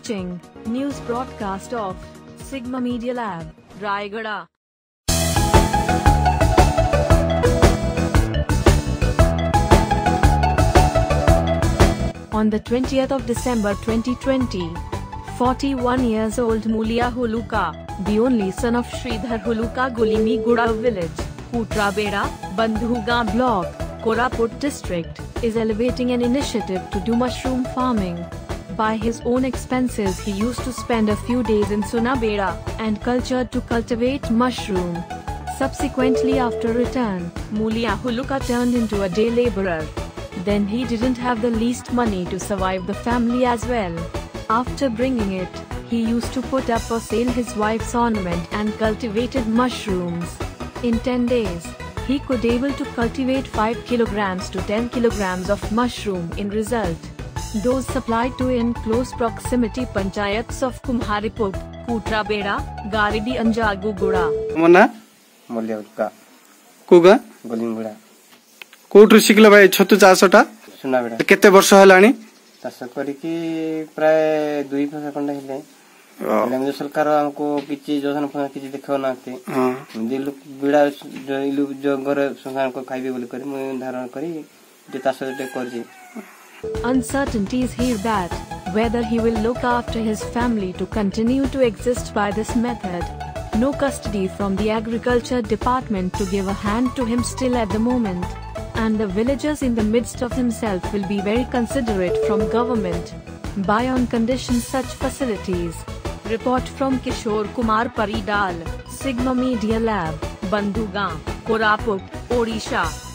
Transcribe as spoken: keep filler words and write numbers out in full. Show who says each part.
Speaker 1: watching news broadcast of Sigma Media Lab, Rayagada. On the twentieth of December twenty twenty, forty-one years old Mulia Huluka, the only son of Sridhar Huluka, Gulimi Guda village, Kutrabeda, Bandhuga block, Koraput district, is elevating an initiative to do mushroom farming. By his own expenses, he used to spend a few days in Sunabeda and culture to cultivate mushroom. Subsequently, after return, Mulia Huluka turned into a day laborer. Then he didn't have the least money to survive the family as well. After bringing it, he used to put up for sale his wife's ornament and cultivated mushrooms. In ten days, he could able to cultivate five kilograms to ten kilograms of mushroom in result. Those supplied to in close proximity panchayats of Kumhariput, Kutrabeda, Garidi and Jaguguda.
Speaker 2: Mona Mulia Kuga Golingura. कोठु शिखला भाई छतु चासटा
Speaker 3: सुनाबेडा
Speaker 2: केते वर्ष हलानी
Speaker 3: चाष करिकी प्राय दुई वर्ष खंड हेले हेले सरकार हमको किछि योजना फना किछि देखौ नाते हां दिलु बिडा जो इलु जो घर संसार को खाइबे बोली करी म धारण करी जे चाष जे Karji.
Speaker 1: Uncertainty is here that whether he will look after his family to continue to exist by this method. No custody from the agriculture department to give a hand to him still at the moment. And the villagers in the midst of himself will be very considerate from government. Buy on condition such facilities. Report from Kishore Kumar Paridal, Sigma Media Lab, Bandhuga, Koraput, Odisha.